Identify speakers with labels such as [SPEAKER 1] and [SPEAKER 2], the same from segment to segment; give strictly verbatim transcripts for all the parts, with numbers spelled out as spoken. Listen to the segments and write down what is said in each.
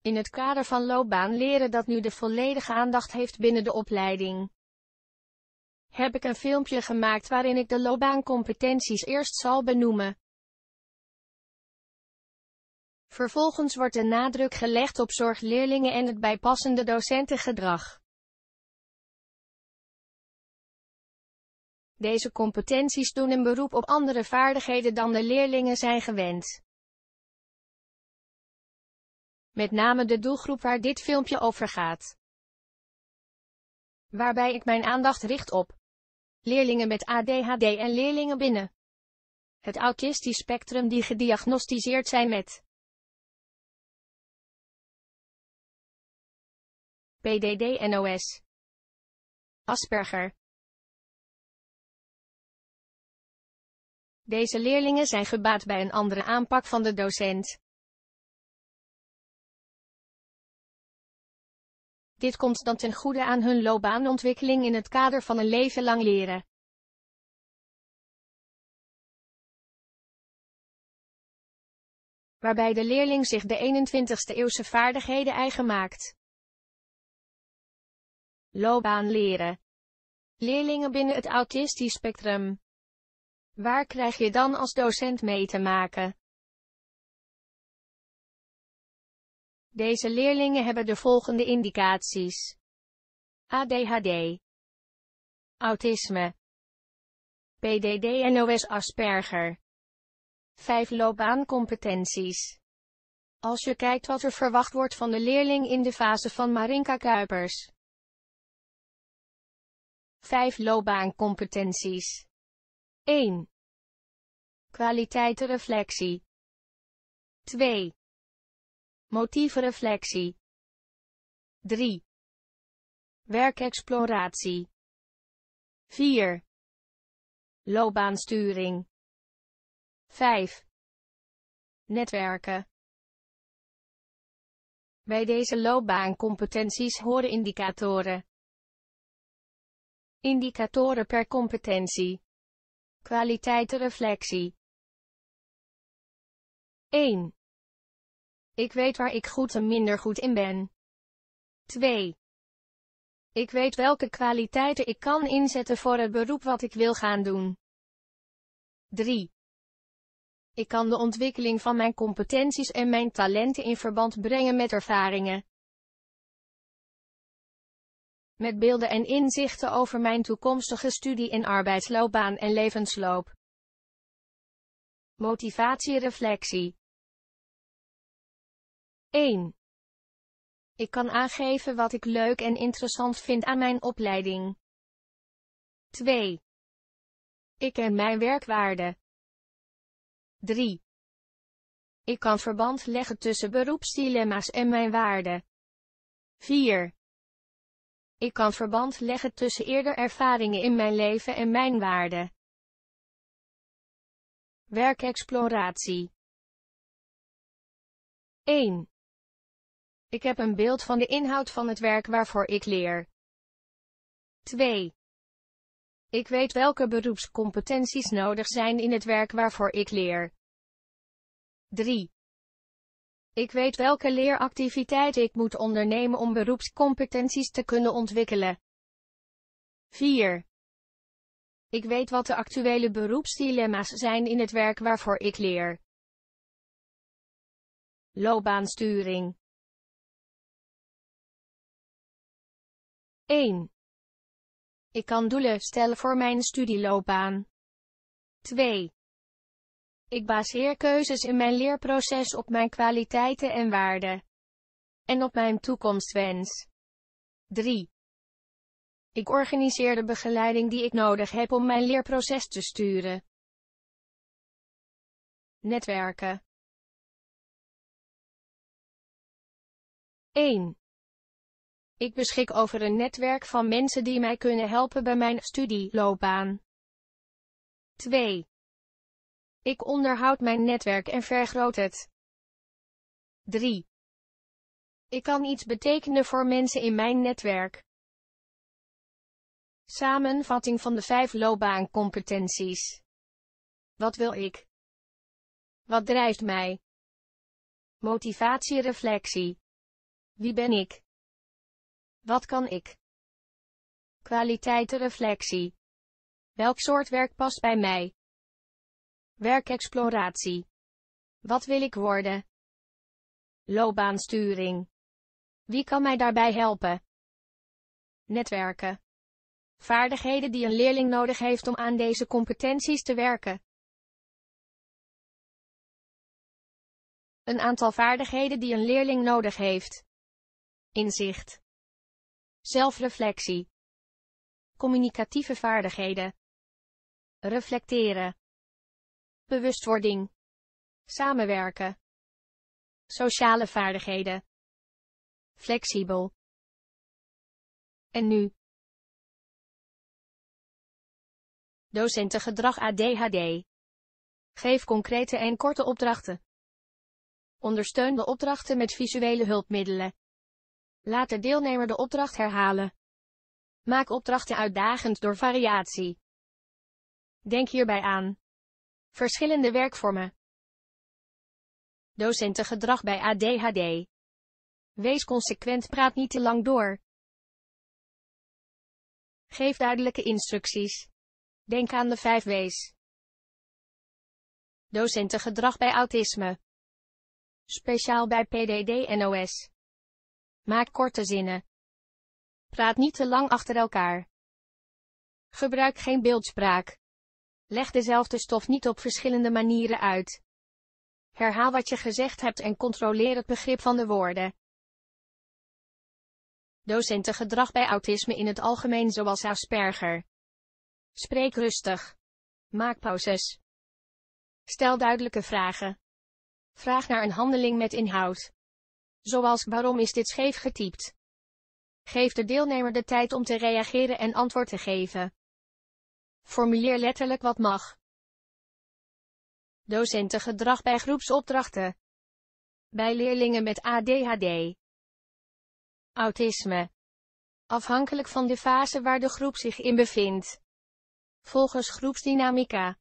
[SPEAKER 1] In het kader van loopbaan leren dat nu de volledige aandacht heeft binnen de opleiding, heb ik een filmpje gemaakt waarin ik de loopbaancompetenties eerst zal benoemen. Vervolgens wordt de nadruk gelegd op zorgleerlingen en het bijpassende docentengedrag. Deze competenties doen een beroep op andere vaardigheden dan de leerlingen zijn gewend. Met name de doelgroep waar dit filmpje over gaat. Waarbij ik mijn aandacht richt op leerlingen met A D H D en leerlingen binnen het autistisch spectrum die gediagnosticeerd zijn met P D D N O S, Asperger. Deze leerlingen zijn gebaat bij een andere aanpak van de docent. Dit komt dan ten goede aan hun loopbaanontwikkeling in het kader van een leven lang leren. Waarbij de leerling zich de eenentwintigste eeuwse vaardigheden eigen maakt. Loopbaan leren. Leerlingen binnen het autistisch spectrum. Waar krijg je dan als docent mee te maken? Deze leerlingen hebben de volgende indicaties: A D H D, autisme, P D D N O S Asperger. vijf loopbaancompetenties. Als je kijkt wat er verwacht wordt van de leerling in de fase van Marinka Kuipers. vijf loopbaancompetenties. één. Kwaliteitenreflectie. twee. Motievenreflectie. drie. Werkexploratie. vier. Loopbaansturing. vijf. Netwerken. Bij deze loopbaancompetenties horen indicatoren. Indicatoren per competentie. Kwaliteitenreflectie. één. Ik weet waar ik goed en minder goed in ben. twee. Ik weet welke kwaliteiten ik kan inzetten voor het beroep wat ik wil gaan doen. drie. Ik kan de ontwikkeling van mijn competenties en mijn talenten in verband brengen met ervaringen. Met beelden en inzichten over mijn toekomstige studie- en arbeidsloopbaan en levensloop. Motivatiereflectie. één. Ik kan aangeven wat ik leuk en interessant vind aan mijn opleiding. twee. Ik ken mijn werkwaarde. drie. Ik kan verband leggen tussen beroepsdilemma's en mijn waarden. vier. Ik kan verband leggen tussen eerder ervaringen in mijn leven en mijn waarden. Werkexploratie. één. Ik heb een beeld van de inhoud van het werk waarvoor ik leer. twee. Ik weet welke beroepscompetenties nodig zijn in het werk waarvoor ik leer. drie. Ik weet welke leeractiviteiten ik moet ondernemen om beroepscompetenties te kunnen ontwikkelen. vier. Ik weet wat de actuele beroepsdilemma's zijn in het werk waarvoor ik leer. Loopbaansturing. één. Ik kan doelen stellen voor mijn studieloopbaan. twee. Ik baseer keuzes in mijn leerproces op mijn kwaliteiten en waarden. En op mijn toekomstwens. drie. Ik organiseer de begeleiding die ik nodig heb om mijn leerproces te sturen. Netwerken. één. Ik beschik over een netwerk van mensen die mij kunnen helpen bij mijn studieloopbaan. twee. Ik onderhoud mijn netwerk en vergroot het. drie. Ik kan iets betekenen voor mensen in mijn netwerk. Samenvatting van de vijf loopbaancompetenties. Wat wil ik? Wat drijft mij? Motivatiereflectie. Wie ben ik? Wat kan ik? Kwaliteitenreflectie. Welk soort werk past bij mij? Werkexploratie. Wat wil ik worden? Loopbaansturing. Wie kan mij daarbij helpen? Netwerken. Vaardigheden die een leerling nodig heeft om aan deze competenties te werken. Een aantal vaardigheden die een leerling nodig heeft. Inzicht. Zelfreflectie. Communicatieve vaardigheden. Reflecteren. Bewustwording. Samenwerken. Sociale vaardigheden. Flexibel. En nu? Docentengedrag A D H D. Geef concrete en korte opdrachten. Ondersteun de opdrachten met visuele hulpmiddelen. Laat de deelnemer de opdracht herhalen. Maak opdrachten uitdagend door variatie. Denk hierbij aan verschillende werkvormen. Docentengedrag bij A D H D. Wees consequent, praat niet te lang door. Geef duidelijke instructies. Denk aan de vijf W's. Docentengedrag bij autisme. Speciaal bij P D D en O S. Maak korte zinnen. Praat niet te lang achter elkaar. Gebruik geen beeldspraak. Leg dezelfde stof niet op verschillende manieren uit. Herhaal wat je gezegd hebt en controleer het begrip van de woorden. Docentengedrag bij autisme in het algemeen zoals Asperger. Spreek rustig. Maak pauzes. Stel duidelijke vragen. Vraag naar een handeling met inhoud. Zoals: waarom is dit scheef getypt? Geef de deelnemer de tijd om te reageren en antwoord te geven. Formuleer letterlijk wat mag. Docentengedrag bij groepsopdrachten. Bij leerlingen met A D H D. Autisme. Afhankelijk van de fase waar de groep zich in bevindt. Volgens groepsdynamica.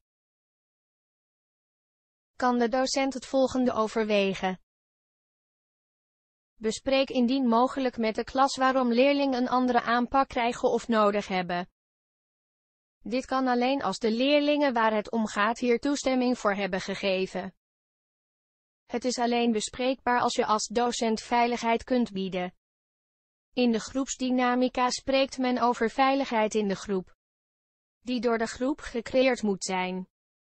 [SPEAKER 1] Kan de docent het volgende overwegen. Bespreek indien mogelijk met de klas waarom leerlingen een andere aanpak krijgen of nodig hebben. Dit kan alleen als de leerlingen waar het om gaat hier toestemming voor hebben gegeven. Het is alleen bespreekbaar als je als docent veiligheid kunt bieden. In de groepsdynamica spreekt men over veiligheid in de groep, die door de groep gecreëerd moet zijn.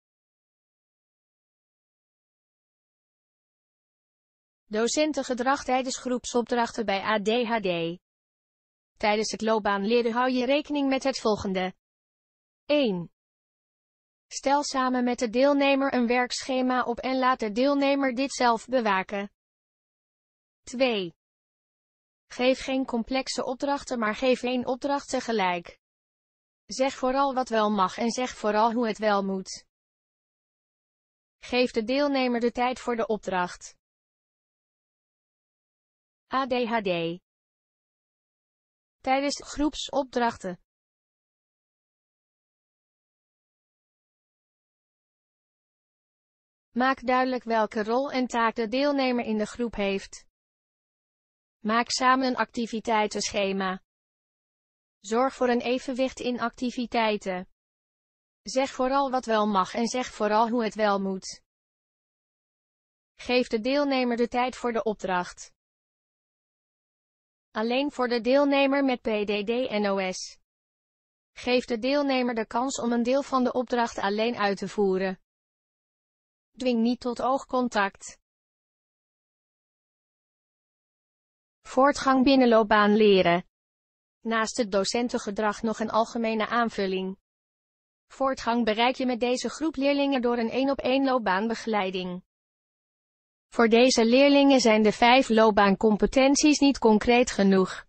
[SPEAKER 1] Docentengedrag tijdens groepsopdrachten bij A D H D. Tijdens het loopbaanleren hou je rekening met het volgende. één. Stel samen met de deelnemer een werkschema op en laat de deelnemer dit zelf bewaken. twee. Geef geen complexe opdrachten, maar geef één opdracht tegelijk. Zeg vooral wat wel mag en zeg vooral hoe het wel moet. Geef de deelnemer de tijd voor de opdracht. A D H D. Tijdens groepsopdrachten. Maak duidelijk welke rol en taak de deelnemer in de groep heeft. Maak samen een activiteitenschema. Zorg voor een evenwicht in activiteiten. Zeg vooral wat wel mag en zeg vooral hoe het wel moet. Geef de deelnemer de tijd voor de opdracht. Alleen voor de deelnemer met P D D en O S. Geef de deelnemer de kans om een deel van de opdracht alleen uit te voeren. Dwing niet tot oogcontact. Voortgang binnen loopbaanleren. Naast het docentengedrag nog een algemene aanvulling. Voortgang bereik je met deze groep leerlingen door een één-op-één loopbaanbegeleiding. Voor deze leerlingen zijn de vijf loopbaancompetenties niet concreet genoeg.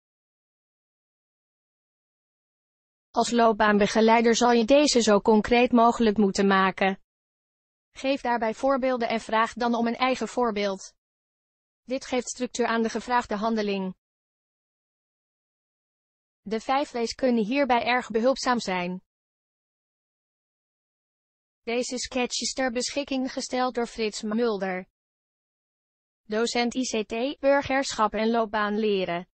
[SPEAKER 1] Als loopbaanbegeleider zal je deze zo concreet mogelijk moeten maken. Geef daarbij voorbeelden en vraag dan om een eigen voorbeeld. Dit geeft structuur aan de gevraagde handeling. De vijf W's kunnen hierbij erg behulpzaam zijn. Deze sketch is ter beschikking gesteld door Frits Mulder. docent I C T, burgerschap en loopbaan leren.